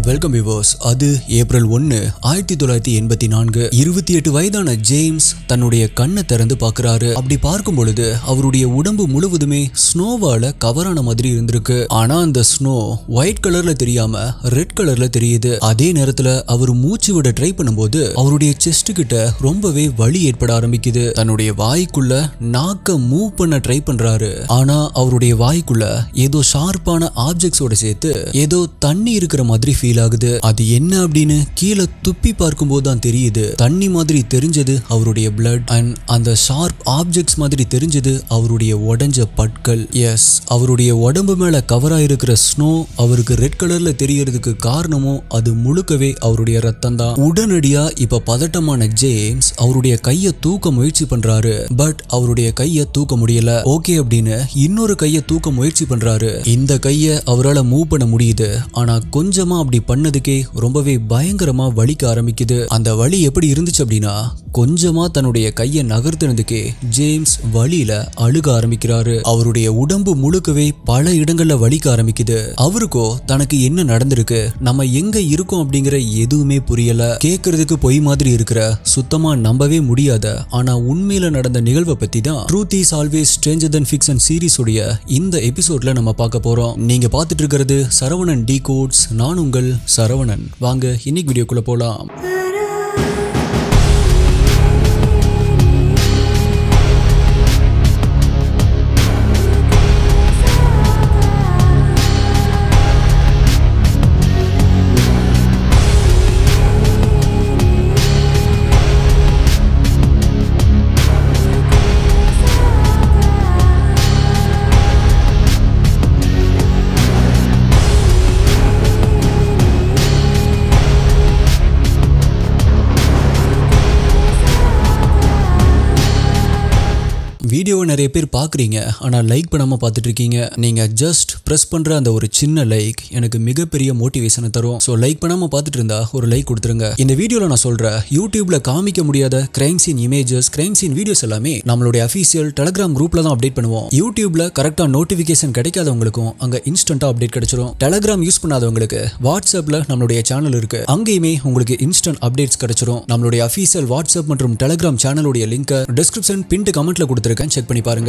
Welcome viewers. அது April 1 1984. 28 வயதான James தன்னுடைய கண்ணை திறந்து பார்க்கறாரு. அப்படி பார்க்கும் பொழுது அவருடைய உடம்பு முழுவதுமே ஸ்னோவால கவரான மாதிரி இருந்திருக்கு. ஆனா அந்த ஸ்னோ ஒயிட் கலர்ல தெரியாம ரெட் கலர்ல தெரியுது. அதே நேரத்துல அவர் மூச்சு விட ட்ரை பண்ணும்போது அவருடைய செஸ்ட் கிட்ட ரொம்பவே வலி ஏற்பட ஆரம்பிக்குது. தன்னுடைய வாய்க்குள்ள நாக்க மூவ் பண்ண ட்ரை பண்றாரு. ஆனா அவருடைய வாய்க்குள்ள ஏதோ ஷார்ப்பான ஆப்ஜெக்ட்ஸோட சேர்த்து ஏதோ தண்ணி இருக்கிற மாதிரி ஃபீல் ஆகுது. அது என்ன அப்படின்னு கீழே துப்பி பார்க்கும்போது தான் தெரியுது. தண்ணி மாதிரி தெரிஞ்சது அவருடைய பிளட் அண்ட் அந்த ஷார்ப் ஆப்ஜெக்ட்ஸ் மாதிரி தெரிஞ்சது அவருடைய உடைஞ்ச பற்கள். எஸ், அவருடைய உடம்பு மேல கவர் ஆயிருக்கிற ஸ்னோ அவருக்கு ரெட் கலர்ல தெரியறதுக்கு காரணமும் அது முழுக்கவே அவருடைய ரத்தம் தான். உடனடியா இப்ப பதட்டமான ஜேம்ஸ் அவருடைய கையை தூக்க முயற்சி பண்றாரு. பட் அவருடைய கையை தூக்க முடியல. ஓகே அப்படின்னு இன்னொரு கையை தூக்க முயற்சி பண்றாரு. இந்த கையை அவரால் மூவ் பண்ண முடியுது. ஆனா கொஞ்சமா அப்படி பண்ணதுக்கே ரொம்பவே பயங்கரமா வலிக்க ஆரம்பிக்குது. அந்த வலி எப்படி இருந்துச்சு அப்படின்னா, கொஞ்சமா தன்னுடைய கையை நகர்த்தினதுக்கே ஜேம்ஸ் வலியில அழுக ஆரம்பிக்கிறாரு. அவருடைய உடம்பு முழுக்கவே பல இடங்கள்ல வலிக்க ஆரம்பிக்குது. அவருக்கோ தனக்கு என்ன நடந்திருக்கு, நம்ம எங்க இருக்கோம் அப்படிங்கிற எதுவுமே புரியல. கேட்கறதுக்கு பொய் மாதிரி இருக்கிற, சுத்தமா நம்பவே முடியாத ஆனா உண்மையில நடந்த நிகழ்வை பத்தி தான் truth is always stranger than fiction series உடைய இந்த எபிசோட்ல நம்ம பார்க்க போறோம். நீங்க பார்த்துட்டு இருக்கிறது சரவணன் டிகோட்ஸ். நான் உங்கள் சரவணன். வாங்க இன்னைக்கு வீடியோக்குள்ள போலாம். வீடியோவை நிறைய பேர் பார்க்குறீங்க, ஆனால் லைக் பண்ணாமல் பார்த்துட்டு இருக்கீங்க. நீங்கள் ஜஸ்ட் ப்ரெஸ் பண்ணுற அந்த ஒரு சின்ன லைக் எனக்கு மிகப்பெரிய மோட்டிவேஷனை தரும். ஸோ லைக் பண்ணாமல் பார்த்துட்டு இருந்தா ஒரு லைக் கொடுத்துருங்க. இந்த வீடியோவில் நான் சொல்கிறேன், யூடியூப்ல காமிக்க முடியாத crime scene images, crime scene videos எல்லாமே நம்மளுடைய அஃபீஷியல் டெலிகிராம் குரூப்ல தான் அப்டேட் பண்ணுவோம். யூடியூப்ல கரெக்டாக நோட்டிஃபிகேஷன் கிடைக்காதவங்களுக்கும் அங்கே இன்ஸ்டன்ட்டாக அப்டேட் கிடைச்சிடும். டெலிகிராம் யூஸ் பண்ணாதவங்களுக்கு வாட்ஸ்அப்பில் நம்மளுடைய சேனல் இருக்கு, அங்கேயுமே உங்களுக்கு இன்ஸ்டன்ட் அப்டேட்ஸ் கிடைச்சிடும். நம்மளுடைய அஃபீஷியல் வாட்ஸ்அப் மற்றும் டெலிகிராம் சேனலுடைய லிங்க் டிஸ்கிரிப்ஷன் பின்ட் கமெண்ட்ல கொடுத்துருக்கேன், செக் பண்ணி பாருங்க.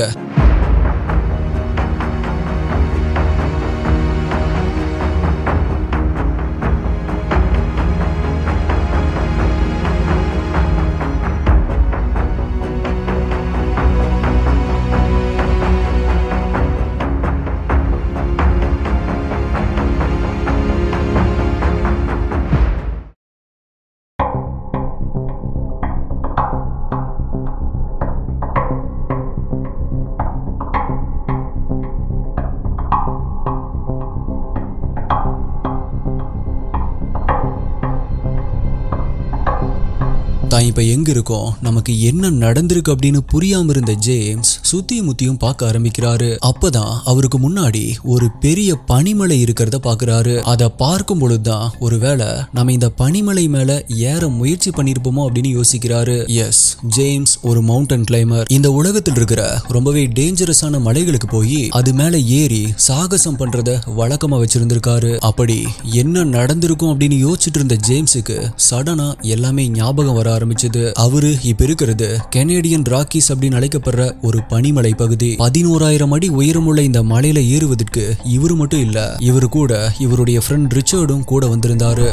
தான் இப்ப எங்க இருக்கோம், நமக்கு என்ன நடந்திருக்கு அப்படின்னு புரியாம இருந்த ஜேம்ஸ் சுத்தியும் முத்தியும் பார்க்க ஆரம்பிக்கிறாரு. அப்பதான் அவருக்கு முன்னாடி ஒரு பெரிய பனிமலை இருக்கிறத பாக்குறாரு. அதை பார்க்கும் பொழுதுதான் ஒருவேளை நம்ம இந்த பனிமலை மேல ஏற முயற்சி பண்ணிருப்போமோ அப்படின்னு யோசிக்கிறாரு. எஸ், ஜேம்ஸ் ஒரு மவுண்டன் கிளைமர். இந்த உலகத்தில் இருக்கிற ரொம்பவே டேஞ்சரஸான மலைகளுக்கு போய் அது மேல ஏறி சாகசம் பண்றத வழக்கமா வச்சிருந்திருக்காரு. அப்படி என்ன நடந்திருக்கும் அப்படின்னு யோசிச்சுட்டு இருந்த ஜேம்ஸுக்கு சடனா எல்லாமே ஞாபகம் வர ஆரம்பிச்சது. அவரு இப்ப இருக்கிறது கெனடியன் ராக்கீஸ் அப்படின்னு அழைக்கப்படுற ஒரு பனிமலை பகுதி. 11,000 அடி உயரமுள்ள இந்த மலையில ஏறுவதற்கு இவரு மட்டும் இல்ல, இவரு கூட இவருடைய ஃப்ரெண்ட் ரிச்சர்டும் கூட வந்திருந்தாரு.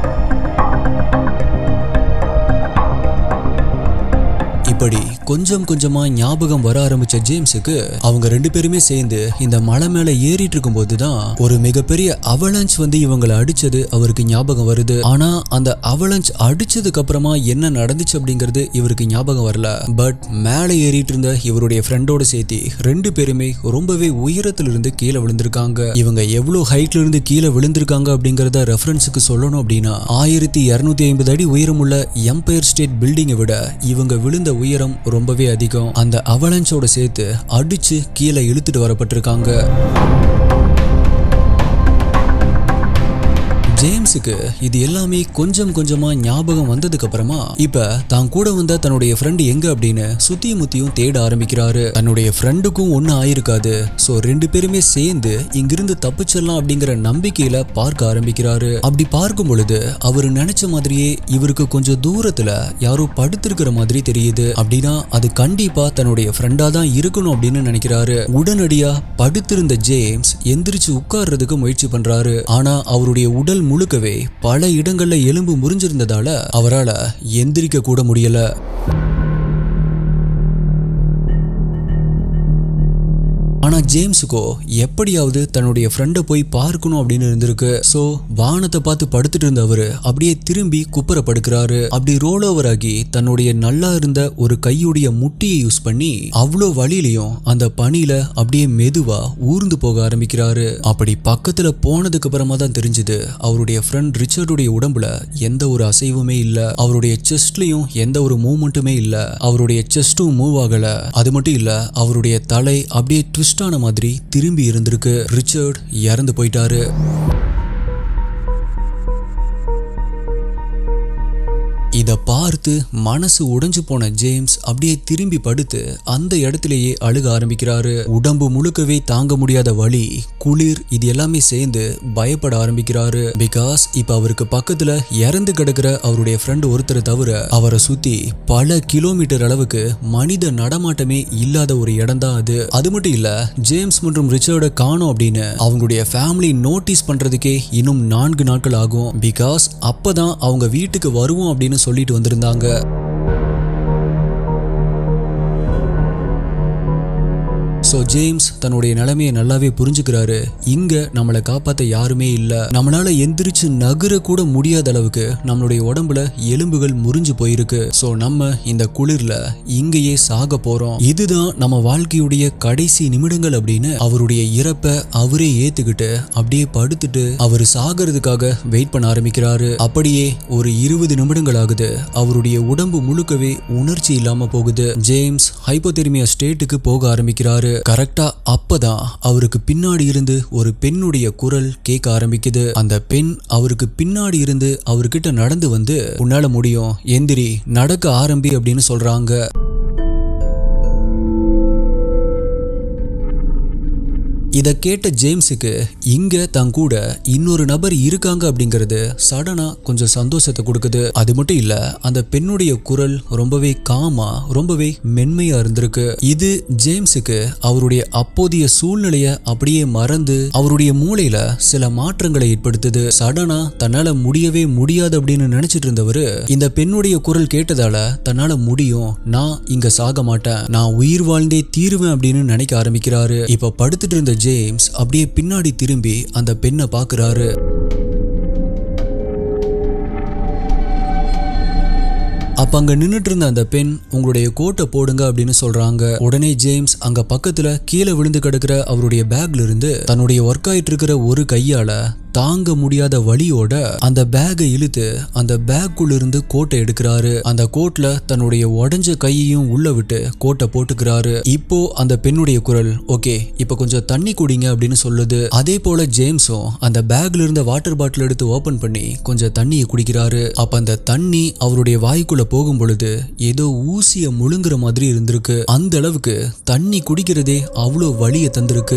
இப்படி கொஞ்சம் கொஞ்சமா ஞாபகம் வர ஆரம்பிச்ச ஜேம்ஸுக்கு அவங்க ரெண்டு பேருமே சேர்ந்து இந்த மலை மேல ஏறிட்டு இருக்கும் போதுதான் ஒரு மிகப்பெரிய அவலஞ்ச் வந்து இவங்களை அடிச்சது அவருக்கு ஞாபகம் வருது. ஆனா அந்த அவலஞ்ச் அடிச்சதுக்கு அப்புறமா என்ன நடந்துச்சு அப்படிங்கிறது இவருக்கு ஞாபகம் வரல. பட் மேல ஏறிட்டு இருந்த இவருடைய ஃப்ரெண்டோட சேர்த்து ரெண்டு பேருமே ரொம்பவே உயரத்துல இருந்து கீழே விழுந்திருக்காங்க. இவங்க எவ்வளவு ஹைட்ல இருந்து கீழே விழுந்திருக்காங்க அப்படிங்கறத ரெஃபரன்ஸுக்கு சொல்லணும் அப்படின்னா 1250 அடி உயரமுள்ள எம்பயர் ஸ்டேட் பில்டிங்கை விட இவங்க விழுந்த உயரம் ரொம்பவே அதிகம். அந்த அவலஞ்சோட சேர்த்து அடிச்சு கீழே இழுத்துட்டு வரப்பட்டிருக்காங்க. ஜேம்ஸுக்கு இது எல்லாமே கொஞ்சம் கொஞ்சமா ஞாபகம் வந்ததுக்கு அப்புறமா இப்ப தான் கூட வந்த தன்னுடைய ஃப்ரெண்டு எங்க அப்படின்னு சுத்தியும் முத்தியும் தேட ஆரம்பிக்கிறாரு. தன்னுடைய ஃப்ரெண்டுக்கும் ஒண்ணு ஆயிருக்காது. சோ 2 பேருமே சேர்ந்து இங்கிருந்து தப்பிச்சிடலாம் அப்படிங்கிற நம்பிக்கையில பார்க்க ஆரம்பிக்கிறாரு. அப்படி பார்க்கும் பொழுது அவரு நினைச்ச மாதிரியே இவருக்கு கொஞ்சம் தூரத்துல யாரோ படுத்திருக்கிற மாதிரி தெரியுது. அப்படின்னா அது கண்டிப்பா தன்னுடைய ஃப்ரெண்டா தான் இருக்கணும் அப்படின்னு நினைக்கிறாரு. உடனடியா படுத்திருந்த ஜேம்ஸ் எந்திரிச்சு உட்கார்றதுக்கு முயற்சி பண்றாரு. ஆனா அவருடைய உடல் முழுக்கவே பல இடங்கள்ல எலும்பு முறிஞ்சிருந்ததால அவரால எந்திரிக்க கூட முடியல. ஆனா ஜேம்ஸுக்கோ எப்படியாவது தன்னுடைய ஃப்ரெண்டை போய் பார்க்கணும் அப்படின்னு இருந்திருக்கு. சோ வானத்தை பார்த்து படுத்துட்டு இருந்தவரு அப்படியே திரும்பி குப்புற படுக்கிறாரு. அப்படி ரோல் ஓவர் ஆகி தன்னுடைய நல்லா இருந்த ஒரு கையுடைய முட்டியை யூஸ் பண்ணி அவ்வளோ வழியிலையும் அந்த பனியில அப்படியே மெதுவா ஊர்ந்து போக ஆரம்பிக்கிறாரு. அப்படி பக்கத்துல போனதுக்கு அப்புறமா தான் தெரிஞ்சது அவருடைய ஃப்ரெண்ட் ரிச்சர்டுடைய உடம்புல எந்த ஒரு அசைவுமே இல்ல. அவருடைய செஸ்ட்லயும் எந்த ஒரு மூவ்மெண்ட்டுமே இல்ல. அவருடைய செஸ்டும் மூவ் ஆகல. அது மட்டும் இல்ல, அவருடைய தலை அப்படியே ட்விஸ்ட் ஆன மாதிரி திரும்பி இருந்திருக்கு. ரிச்சர்ட் இறந்து போயிட்டாரு. இத பார்த்து மனசு உடைஞ்சு போன ஜேம்ஸ் அப்படியே திரும்பி படுத்து அந்த இடத்திலேயே அழுக ஆரம்பிக்கிறாரு. உடம்பு முழுக்கவே தாங்க முடியாத வலி, குளிர் இது எல்லாமே சேர்ந்து பயப்பட ஆரம்பிக்கிறாரு. பிகாஸ் இப்ப அவருக்கு பக்கத்துல இறந்து கிடக்கிற அவருடைய ஃப்ரெண்ட் ஒருத்தரை தவிர அவரை சுத்தி பல கிலோமீட்டர் அளவுக்கு மனித நடமாட்டமே இல்லாத ஒரு இடம் தான் அது. அது மட்டும் இல்ல, ஜேம்ஸ் மற்றும் ரிச்சர்டை காணோம் அப்படின்னு அவங்களுடைய ஃபேமிலி நோட்டீஸ் பண்றதுக்கே இன்னும் 4 நாட்கள் ஆகும். பிகாஸ் அப்பதான் அவங்க வீட்டுக்கு வருவோம் அப்படின்னு சொல்லிட்டு வந்திருந்தாங்க. ஸோ ஜேம்ஸ் தன்னுடைய நிலைமையை நல்லாவே புரிஞ்சுக்கிறாரு. இங்க நம்மளை காப்பாற்ற யாருமே இல்லை. நம்மளால எந்திரிச்சு நகர கூட முடியாத அளவுக்கு நம்மளுடைய உடம்புல எலும்புகள் முறிஞ்சு போயிருக்கு. ஸோ நம்ம இந்த குளிர்ல இங்கேயே சாக போறோம். இதுதான் நம்ம வாழ்க்கையுடைய கடைசி நிமிடங்கள் அப்படின்னு அவருடைய இறப்பை அவரே ஏத்துக்கிட்டு அப்படியே படுத்துட்டு அவர் சாகிறதுக்காக வெயிட் பண்ண ஆரம்பிக்கிறாரு. அப்படியே ஒரு 20 நிமிடங்கள் ஆகுது. அவருடைய உடம்பு முழுக்கவே உணர்ச்சி இல்லாம போகுது. ஜேம்ஸ் ஹைப்போதெர்மியா ஸ்டேட்டுக்கு போக ஆரம்பிக்கிறாரு. கரெக்டா அப்பதான் அவருக்கு பின்னாடி இருந்து ஒரு பெண்ணுடைய குரல் கேட்க ஆரம்பிக்குது. அந்த பெண் அவருக்கு பின்னாடி இருந்து அவர்கிட்ட நடந்து வந்து, உன்னால முடியும், எந்திரி, நடக்க ஆரம்பி அப்படின்னு சொல்றாங்க. இத கேட்ட ஜேம்ஸுக்கு இங்க தான் கூட இன்னொரு நபர் இருக்காங்க அப்படிங்கிறது சடனா கொஞ்சம் சந்தோஷத்தை கொடுக்குது. அது மட்டும் இல்ல, அந்த பெண்ணுடைய குரல் ரொம்பவே காமா, ரொம்பவே மென்மையா இருந்திருக்கு. இது ஜேம்ஸுக்கு அவருடைய அப்போதைய சூழ்நிலைய அப்படியே மறந்து அவருடைய மூளையில சில மாற்றங்களை ஏற்படுத்துது. சடனா தன்னால முடியவே முடியாது அப்படின்னு நினைச்சிட்டு இருந்தவரு இந்த பெண்ணுடைய குரல் கேட்டதால தன்னால முடியும், நான் இங்க சாக மாட்டேன், நான் உயிர் வாழ்ந்தே தீருவேன் அப்படின்னு நினைக்க ஆரம்பிக்கிறாரு. இப்ப படுத்துட்டு இருந்த ஜேம்ஸ் அப்படியே பின்னாடி திரும்பி அந்த பெண்ணை பார்க்கிறாரு. அப்ப அங்க நின்னுட்டு இருந்த அந்த பெண், உங்களுடைய கோட்டை போடுங்க அப்படின்னு சொல்றாங்க. உடனே ஜேம்ஸ் அங்க பக்கத்துல கீழே விழுந்து கிடக்கிற அவருடைய பேக்ல இருந்து தன்னுடைய ஒர்க் ஆயிட்டு இருக்கிற ஒரு கையால தாங்க முடியாத வலியோட அந்த பேக்கை இழுத்து அந்த பேக்குள்ள இருந்து கோட்டை எடுக்கிறாரு. அந்த கோட்ல தன்னுடைய உடைஞ்ச கையையும் உள்ள விட்டு கோட்டை போட்டுக்கிறாரு. இப்போ அந்த பெண்ணுடைய குரல், ஓகே இப்ப கொஞ்சம் தண்ணி குடிங்க அப்படின்னு சொல்லுது. அதே போல ஜேம்ஸும் அந்த பேக்ல இருந்த வாட்டர் பாட்டில் எடுத்து ஓபன் பண்ணி கொஞ்சம் தண்ணியை குடிக்கிறாரு. அப்ப அந்த தண்ணி அவருடைய வாய்க்குள்ள போகும் பொழுது ஏதோ ஊசிய முழுங்குற மாதிரி இருந்திருக்கு. அந்த அளவுக்கு தண்ணி குடிக்கிறதே அவ்வளோ வலியை தந்திருக்கு.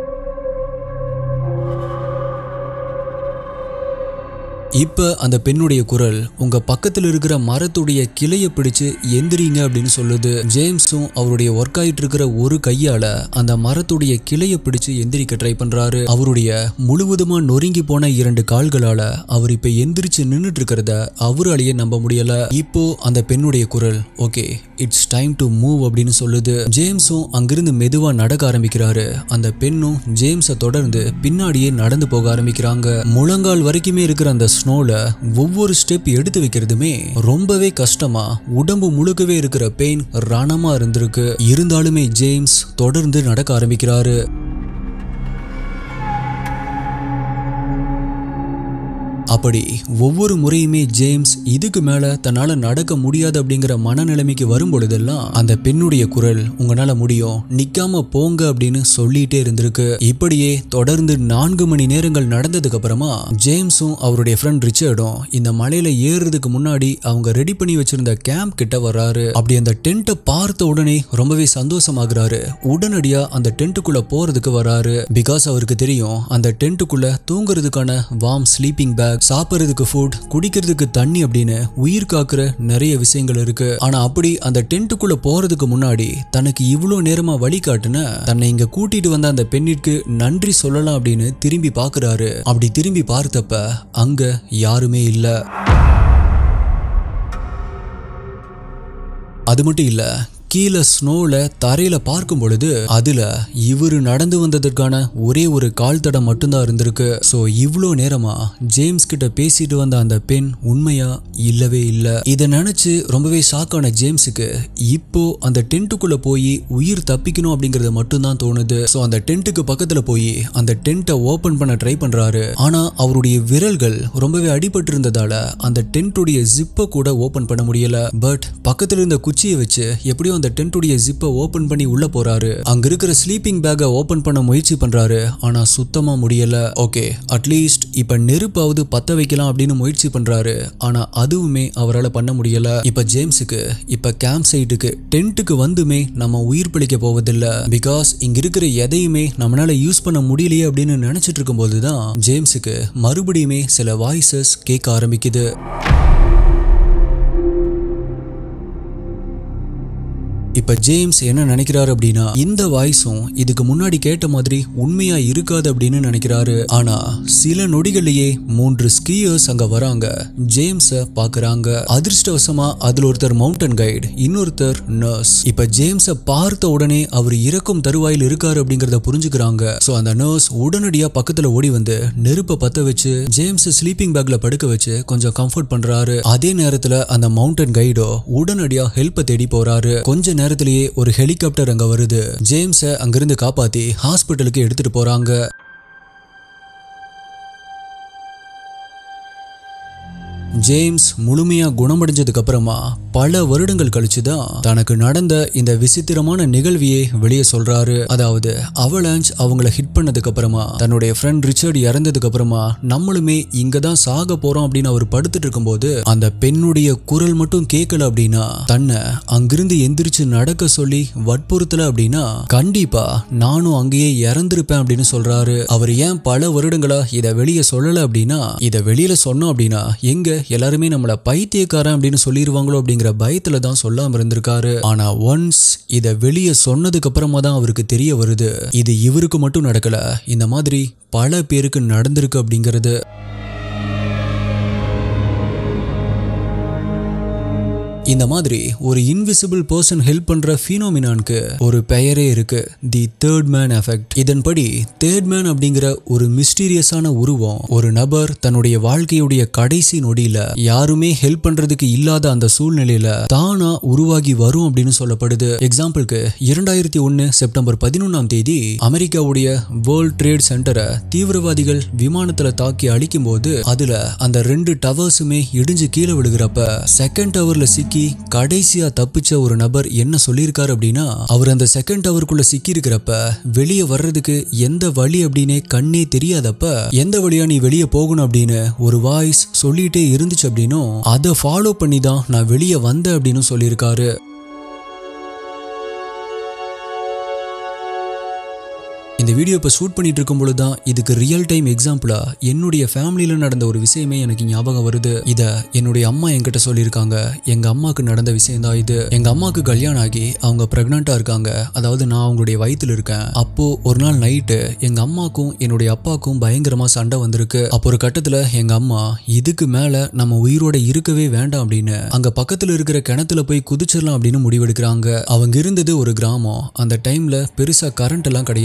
இப்ப அந்த பெண்ணுடைய குரல், உங்க பக்கத்துல இருக்கிற மரத்துடைய கிளைய பிடிச்சு எந்திரிங்க அப்படின்னு சொல்லுது. ஜேம்ஸும் அவருடைய ஒர்க் ஆயிட்டு இருக்கிற ஒரு கையால அந்த மரத்துடைய கிளைய பிடிச்சு எந்திரிக்க ட்ரை பண்றாரு. அவருடைய முழுவதுமா நொறுங்கி போன 2 கால்களால அவர் இப்ப எந்திரிச்சு நின்னுட்டு இருக்கிறத அவராலேயே நம்ப முடியல. இப்போ அந்த பெண்ணுடைய குரல், okay it's time to move அப்படின்னு சொல்லுது. ஜேம்ஸும் அங்கிருந்து மெதுவா நடக்க ஆரம்பிக்கிறாரு. அந்த பெண்ணும் ஜேம்ஸை தொடர்ந்து பின்னாடியே நடந்து போக ஆரம்பிக்கிறாங்க. முழங்கால் வரைக்குமே இருக்கிற அந்த ஸ்னோல ஒவ்வொரு ஸ்டெப் எடுத்து வைக்கிறதுமே ரொம்பவே கஷ்டமா, உடம்பு முழுக்கவே இருக்கிற பெயின் ரணமா இருந்திருக்கு. இருந்தாலுமே ஜேம்ஸ் தொடர்ந்து நடக்க ஆரம்பிக்கிறாரு. அப்படி ஒவ்வொரு முறையுமே ஜேம்ஸ் இதுக்கு மேல தன்னால நடக்க முடியாது அப்படிங்கிற மனநிலைமைக்கு வரும் பொழுதெல்லாம் அந்த பெண்ணுடைய குரல் உங்களால முடியும், நிக்காம போங்க அப்படின்னு சொல்லிட்டே இருந்திருக்கு. இப்படியே தொடர்ந்து 4 மணி நேரங்கள் நடந்ததுக்கு அப்புறமா ஜேம்ஸும் அவருடைய ஃப்ரெண்ட் ரிச்சர்டும் இந்த மலையில ஏறுறதுக்கு முன்னாடி அவங்க ரெடி பண்ணி வச்சிருந்த கேம்ப் கிட்ட வர்றாரு. அப்படி அந்த டென்ட்டை பார்த்த உடனே ரொம்பவே சந்தோஷமாகறாரு. உடனடியா அந்த டென்ட்டுக்குள்ள போறதுக்கு வராரு. பிகாஸ் அவருக்கு தெரியும் அந்த டென்ட்டுக்குள்ள தூங்குறதுக்கான வார்ம் ஸ்லீப்பிங் பேக், சாப்பிடுறதுக்கு ஃபுட், குடிக்கிறதுக்கு தண்ணி அப்படின்னு உயிர் காக்குற நிறைய விஷயங்கள் இருக்கு. ஆனா அப்படி அந்த டென்ட்டுக்குள்ள போறதுக்கு முன்னாடி தனக்கு இவ்வளோ நேரமா வழிகாட்டுன தன்னை இங்க கூட்டிட்டு வந்த அந்த பெண்ணிற்கு நன்றி சொல்லலாம் அப்படின்னு திரும்பி பார்க்கறாரு. அப்படி திரும்பி பார்த்தப்ப அங்க யாருமே இல்ல. அது மட்டும் இல்ல, கீழே ஸ்னோல தரையில பார்க்கும் பொழுது அதுல இவரு நடந்து வந்ததற்கான ஒரே ஒரு கால் தடம் மட்டும்தான் இருந்திருக்கு. சோ இவ்வளோ நேரமா ஜேம்ஸ் கிட்ட பேசிட்டு வந்த அந்த பெண் உண்மையா இல்லவே இல்ல. இதை நினைச்சு ரொம்பவே ஷாக்கான ஜேம்ஸுக்கு இப்போ அந்த டென்ட்டுக்குள்ள போய் உயிர் தப்பிக்கணும் அப்படிங்கறது மட்டும்தான் தோணுது. சோ அந்த டென்ட்டுக்கு பக்கத்துல போய் அந்த டென்ட்டை ஓபன் பண்ண ட்ரை பண்றாரு. ஆனா அவருடைய விரல்கள் ரொம்பவே அடிபட்டு இருந்ததால அந்த டென்ட்டுடைய ஜிப்பை கூட ஓபன் பண்ண முடியல. பட் பக்கத்துல இருந்த குச்சியை வச்சு எப்படியோ அந்த டென்ட்டுடைய ஜிப்பை ஓபன் பண்ணி உள்ள போறாரு. அங்க இருக்கிற ஸ்லீப்பிங் பேக்கை ஓபன் பண்ண முயற்சி பண்றாரு. ஆனா சுத்தமா முடியல. ஓகே, அட்லீஸ்ட் இப்ப நெருப்பாவது பத்த வைக்கலாம் அப்படின்னு முயற்சி பண்றாரு. ஆனா அதுவுமே அவரால் பண்ண முடியல. இப்ப ஜேம்ஸுக்கு இப்ப கேம்ப் சைட்டுக்கு டென்ட்டுக்கு வந்துமே நம்ம உயிர் பிழைக்க போவதில்லை. பிகாஸ் இங்க இருக்கிற எதையுமே நம்மளால யூஸ் பண்ண முடியலையே அப்படின்னு நினைச்சிட்டு இருக்கும் போதுதான் ஜேம்ஸுக்கு மறுபடியுமே சில வாய்ஸஸ் கேட்க ஆரம்பிக்குது. இப்ப ஜேம்ஸ் என்ன நினைக்கிறாரு அப்படின்னா, இந்த வாய்ஸும் இதுக்கு முன்னாடி கேட்ட மாதிரி உண்மையா இருக்காது அப்படின்னு நினைக்கிறாரு. ஆனா சில நொடிகள்லயே 3 ஸ்கீயர்ஸ் அங்க வராங்க. ஜேம்ஸ பாக்குறாங்க. அதிர்ஷ்டவசமா அதுல ஒருத்தர் மவுண்டன் கைடு, இன்னொருத்தர் நர்ஸ். இப்ப ஜேம்ஸ பார்த்த உடனே அவர் இறக்கும் தருவாயில் இருக்காரு அப்படிங்கறத புரிஞ்சுக்கிறாங்க. சோ அந்த நர்ஸ் உடனடியா பக்கத்துல ஓடி வந்து நெருப்பை பத்த வச்சு ஜேம்ஸ் ஸ்லீப்பிங் பேக்ல படுக்க வச்சு கொஞ்சம் கம்ஃபர்ட் பண்றாரு. அதே நேரத்துல அந்த மவுண்டன் கைடோ உடனடியா ஹெல்ப்பை தேடி போறாரு. கொஞ்ச நேரத்திலேயே ஒரு ஹெலிகாப்டர் அங்க வருது. ஜேம்ஸை அங்கிருந்து காப்பாத்தி ஹாஸ்பிட்டலுக்கு எடுத்துட்டு போறாங்க. ஜேம்ஸ் முழுமையா குணமடைஞ்சதுக்கு அப்புறமா பல வருடங்கள் கழிச்சுதான் தனக்கு நடந்த இந்த விசித்திரமான நிகழ்வியே வெளியே சொல்றாரு. அதாவது அவலாஞ்ச் அவங்கள ஹிட் பண்ணதுக்கு அப்புறமா தன்னுடைய ஃப்ரெண்ட் ரிச்சர்ட் இறந்ததுக்கு அப்புறமா நம்மளுமே இங்கதான் சாக போறோம் அப்படின்னு அவர் படுத்துட்டு இருக்கும்போது அந்த பெண்ணுடைய குரல் மட்டும் கேட்கல அப்படின்னா, தன்னை அங்கிருந்து எந்திரிச்சு நடக்க சொல்லி வற்புறுத்தல அப்படின்னா கண்டிப்பா நானும் அங்கேயே இறந்திருப்பேன் அப்படின்னு சொல்றாரு. அவர் ஏன் பல வருடங்களா இதை வெளியே சொல்லல அப்படின்னா, இதை வெளியில சொன்னோம் அப்படின்னா எங்க எல்லாருமே நம்மள பைத்தியக்காரன் அப்படின்னு சொல்லிடுவாங்களோ அப்படிங்கிற பயத்துல தான் சொல்லாம இருந்திருக்காரு. ஆனா ஒன்ஸ் இத வெளியே சொன்னதுக்கு அப்புறமா தான் அவருக்கு தெரிய வருது, இது இவருக்கு மட்டும் நடக்கல, இந்த மாதிரி பல பேருக்கு நடந்திருக்கு அப்படிங்கிறது. இந்த மாதிரி ஒரு இன்விசிபிள் பர்சன் ஹெல்ப் பண்ற ஃபீனோமினானுக்கு ஒரு பெயரே இருக்கு, தி தேர்ட் மேன் எஃபெக்ட். இதன்படி தேர்ட் மேன் அப்படிங்கிற ஒரு மிஸ்டீரியஸான உருவம் ஒரு நபர் தன்னுடைய வாழ்க்கையுடைய கடைசி நொடியில யாருமே ஹெல்ப் பண்றதுக்கு இல்லாத அந்த சூழ்நிலையில தானா உருவாகி வரும் அப்படின்னு சொல்லப்படுது. எக்ஸாம்பிளுக்கு 2001 செப்டம்பர் 11ஆம் தேதி அமெரிக்காவுடைய வேர்ல்ட் ட்ரேட் சென்டரை தீவிரவாதிகள் விமானத்துல தாக்கி அழிக்கும் போது அதுல அந்த 2 டவர்ஸுமே இடிஞ்சு கீழே விழுகிறப்ப செகண்ட் டவர்ல சிக்கி கடைசியா தப்பிச்ச ஒரு நபர் என்ன சொல்லியிருக்காரு அப்படின்னா, அவர் அந்த செகண்ட் டவருக்குள்ள சிக்கி இருக்கிறப்ப வெளியே வர்றதுக்கு எந்த வழி அப்படின்னே கண்ணே தெரியாதப்ப எந்த வழியா நீ வெளியே போகணும் அப்படின்னு ஒரு வாய்ஸ் சொல்லிட்டே இருந்துச்சு அப்படின்னும் அதை ஃபாலோ பண்ணி தான் நான் வெளியே வந்தேன் அப்படின்னு சொல்லியிருக்காரு. இந்த வீடியோ இப்போ ஷூட் பண்ணிட்டு இருக்கும் பொழுது தான் இதுக்கு ரியல் டைம் எக்ஸாம்பிளா என்னுடைய ஃபேமிலியில நடந்த ஒரு விஷயமே எனக்கு ஞாபகம் வருது. இதை என்னுடைய அம்மா என்கிட்ட சொல்லியிருக்காங்க. எங்க அம்மாவுக்கு நடந்த விஷயம் தான் இது. எங்க அம்மாவுக்கு கல்யாணம் ஆகி அவங்க பிரெக்னண்டா இருக்காங்க. அதாவது நான் அவங்களுடைய வயித்துல இருக்கேன். அப்போ ஒரு நாள் நைட்டு எங்க அம்மாக்கும் என்னுடைய அப்பாவுக்கும் பயங்கரமா சண்டை வந்திருக்கு. அப்போ ஒரு கட்டத்துல எங்க அம்மா இதுக்கு மேல நம்ம உயிரோட இருக்கவே வேண்டாம் அப்படின்னு அங்க பக்கத்துல இருக்கிற கிணத்துல போய் குதிச்சிடலாம் அப்படின்னு முடிவெடுக்கிறாங்க. அவங்க இருந்தது ஒரு கிராமம். அந்த டைம்ல பெருசா கரண்ட் எல்லாம் கிடையாது.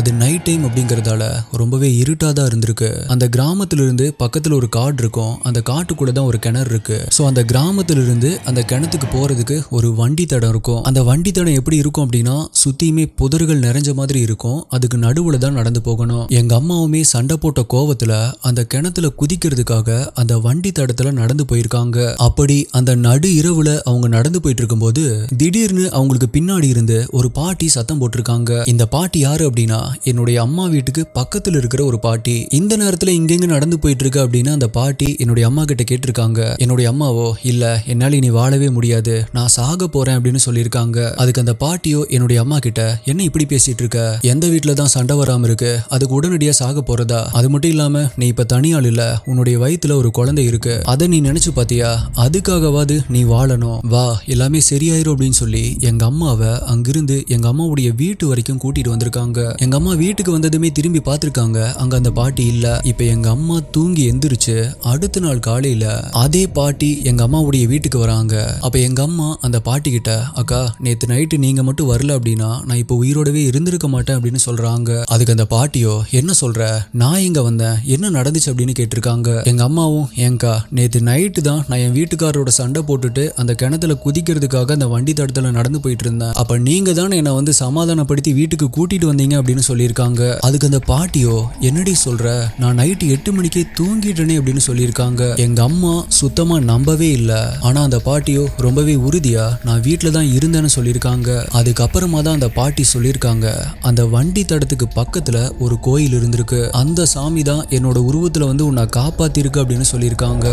அது நைட் டைம் அப்படிங்கறதால ரொம்பவே இருட்டாதான் இருந்திருக்கு. அந்த கிராமத்துல இருந்து பக்கத்துல ஒரு காடு இருக்கும். அந்த காட்டுக்குள்ள தான் ஒரு கிணறு இருக்கு. சோ அந்த கிராமத்துல இருந்து அந்த கிணத்துக்கு போறதுக்கு ஒரு வண்டி தடம் இருக்கும். அந்த வண்டி தடம் எப்படி இருக்கும் அப்படின்னா சுத்தியுமே புதர்கள் நிறைஞ்ச மாதிரி இருக்கும். அதுக்கு நடுவுல தான் நடந்து போகணும். எங்க அம்மாவுமே சண்டை போட்ட கோவத்துல அந்த கிணத்துல குதிக்கிறதுக்காக அந்த வண்டி தடத்துல நடந்து போயிருக்காங்க. அப்படி அந்த நடு இரவுல அவங்க நடந்து போயிட்டு இருக்கும்போது திடீர்னு அவங்களுக்கு பின்னாடி இருந்து ஒரு பாட்டி சத்தம் போட்டிருக்காங்க. இந்த பாட்டி யாரு அப்படின்னா என்னுடைய அம்மா வீட்டுக்கு பக்கத்துல இருக்கிற ஒரு பாட்டி. இந்த நேரத்துல இங்கெங்க நடந்து போயிட்டு இருக்கு அப்படின்னு அந்த பாட்டி என்னுடைய அம்மா கிட்ட கேட்டிருக்காங்க. என்னுடைய அம்மாவோ இல்ல என்னால இனி வாழவே முடியாது, நான் சாக போறேன் அப்படின்னு சொல்லியிருக்காங்க. அதுக்கு அந்த பாட்டியோ என்னுடைய அம்மா கிட்ட என்ன இப்படி பேசிட்டு இருக்க, எந்த வீட்டுல தான் சண்டை வராம இருக்கு, அதுக்கு உடனடியா சாக போறதா, அது மட்டும் இல்லாம நீ இப்ப தனியாள் இல்ல, உன்னுடைய வயித்துல ஒரு குழந்தை இருக்கு, அதை நீ நினைச்சு பாத்தியா, அதுக்காகவாது நீ வாழணும், வா எல்லாமே சரியாயிரும் அப்படின்னு சொல்லி எங்க அம்மாவை அங்கிருந்து எங்க அம்மாவுடைய வீட்டு வரைக்கும் கூட்டிட்டு வந்திருக்காங்க. எங்க அம்மா வீட்டுக்கு வந்ததுமே திரும்பி பார்த்திருக்காங்க. அங்க அந்த பாட்டி இல்ல. இப்ப எங்க அம்மா தூங்கி எந்திரிச்சு அடுத்த நாள் காலையில அதே பாட்டி எங்க அம்மாவுடைய வீட்டுக்கு வராங்க. அப்ப எங்க அம்மா அந்த பாட்டி கிட்ட அக்கா நேத்து நைட்டு நீங்க மட்டும் வரல அப்படின்னா நான் இப்ப உயிரோடவே இருந்திருக்க மாட்டேன் அப்படின்னு சொல்றாங்க. அதுக்கு அந்த பாட்டியோ என்ன சொல்ற, நான் இங்க வந்தேன், என்ன நடந்துச்சு அப்படின்னு கேட்டிருக்காங்க. எங்க அம்மாவும் ஏங்கா நேத்து நைட்டு தான் நான் என் வீட்டுக்காரரோட சண்டை போட்டுட்டு அந்த கிணத்துல குதிக்கிறதுக்காக அந்த வண்டி தடத்துல நடந்து போயிட்டு இருந்தேன். அப்ப நீங்க தானே என்ன வந்து சமாதானப்படுத்தி வீட்டுக்கு கூட்டிட்டு வந்தீங்க அப்படின்னு சொல்லியிருக்காங்க. அதுக்கு அந்த பாட்டியோ என்னடி சொல்ற, நான் நைட்டு 8 மணிக்கே தூங்கிட்டேனே அப்படின்னு சொல்லியிருக்காங்க. எங்க அம்மா சுத்தமா நம்பவே இல்லை. ஆனா அந்த பாட்டியோ ரொம்பவே உறுதியா நான் வீட்டுல தான் இருந்தேன்னு சொல்லியிருக்காங்க. அதுக்கப்புறமா தான் அந்த பாட்டி சொல்லியிருக்காங்க அந்த வண்டி தடத்துக்கு பக்கத்துல ஒரு கோயில் இருந்திருக்கு, அந்த சாமி தான் என்னோட உருவத்துல வந்து உன்னை காப்பாத்திருக்கு அப்படின்னு சொல்லியிருக்காங்க.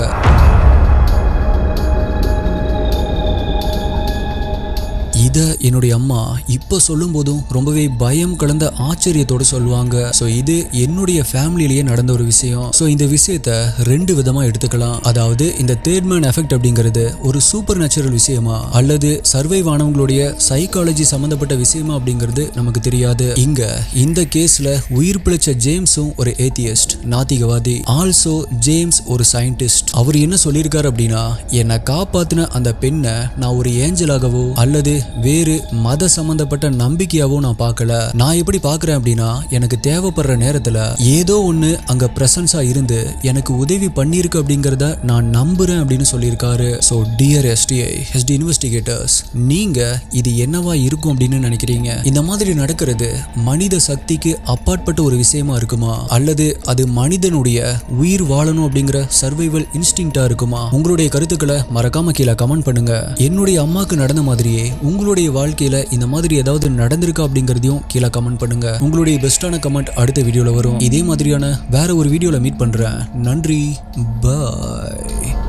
இத என்னுடைய அம்மா இப்ப சொல்லும் போதும் ரொம்பவே பயம் கலந்த ஆச்சரியத்தோட சொல்லுவாங்க. சோ இது என்னுடைய ஃபேமிலியிலேயே நடந்த ஒரு விஷயம். சோ இந்த விஷயத்த ரெண்டு விதமா எடுத்துக்கலாம். அதாவது இந்த தேர்ட் மேன் எஃபெக்ட் அப்படிங்கிறது ஒரு சூப்பர் நேச்சுரல் விஷயமா அல்லது சர்வைவ் ஆனவங்களுடைய சைக்காலஜி சம்பந்தப்பட்ட விஷயமா அப்படிங்கிறது நமக்கு தெரியாது. இங்க இந்த கேஸ்ல உயிர் பிழைச்ச ஜேம்ஸும் ஒரு ஏத்தியஸ்ட், நாத்திகவாதி. ஆல்சோ ஜேம்ஸ் ஒரு சயின்டிஸ்ட். அவர் என்ன சொல்லியிருக்காரு அப்படின்னா என்னை காப்பாத்தின அந்த பெண்ணை நான் ஒரு ஏஞ்சலாகவோ அல்லது வேறு மத சம்பந்தப்பட்ட நம்பிக்கையாவோ நான் பார்க்கல. நான் எப்படி பார்க்கிறேன் அப்படின்னா எனக்கு தேவைப்படுற நேரத்துல ஏதோ ஒண்ணு அங்க பிரசன்ஸா இருந்து எனக்கு உதவி பண்ணிருக்கு அப்படிங்கறத நான் நம்புறேன் அப்படின்னு சொல்லியிருக்காரு. சோ டியர் எஸ்டி இன்வெஸ்டிகேட்டர்ஸ், நீங்க இது என்னவா இருக்கும் அப்படின்னு நினைக்கிறீங்க? இந்த மாதிரி நடக்கிறது மனித சக்திக்கு அப்பாற்பட்ட ஒரு விஷயமா இருக்குமா அல்லது அது மனிதனுடைய உயிர் வாழணும் அப்படிங்கிற சர்வைவல் இன்ஸ்டிங்க்டா இருக்குமா? உங்களுடைய கருத்துக்களை மறக்காம கீழே கமெண்ட் பண்ணுங்க. என்னுடைய அம்மாக்கு நடந்த மாதிரியே உங்களுடைய வாழ்க்கையில இந்த மாதிரி ஏதாவது நடந்திருக்கா அப்படிங்கறதையும் கீழே கமெண்ட் பண்ணுங்க. உங்களுடைய பெஸ்டான கமெண்ட் அடுத்த வீடியோல வரும். இதே மாதிரியான வேற ஒரு வீடியோல மீட் பண்றேன். நன்றி, பாய்.